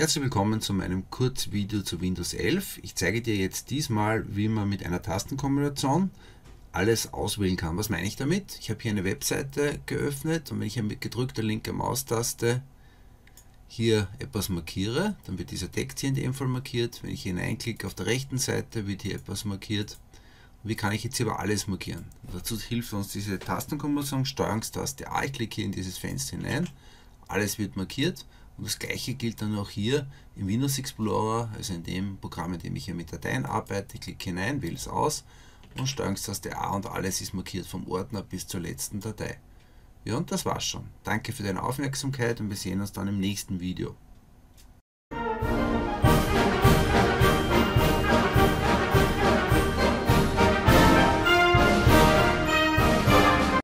Herzlich willkommen zu meinem Kurzvideo zu Windows 11. Ich zeige dir jetzt diesmal, wie man mit einer Tastenkombination alles auswählen kann. Was meine ich damit? Ich habe hier eine Webseite geöffnet und wenn ich hier mit gedrückter linker Maustaste hier etwas markiere, dann wird dieser Text hier in dem Fall markiert. Wenn ich hier hineinklicke auf der rechten Seite, wird hier etwas markiert. Wie kann ich jetzt hier aber alles markieren? Dazu hilft uns diese Tastenkombination, Steuerungstaste A. Ich klicke hier in dieses Fenster hinein, alles wird markiert. Und das gleiche gilt dann auch hier im Windows Explorer, also in dem Programm, in dem ich hier mit Dateien arbeite. Ich klicke hinein, wähle es aus und Steuerungstaste A und alles ist markiert vom Ordner bis zur letzten Datei. Ja, und das war's schon. Danke für deine Aufmerksamkeit und wir sehen uns dann im nächsten Video.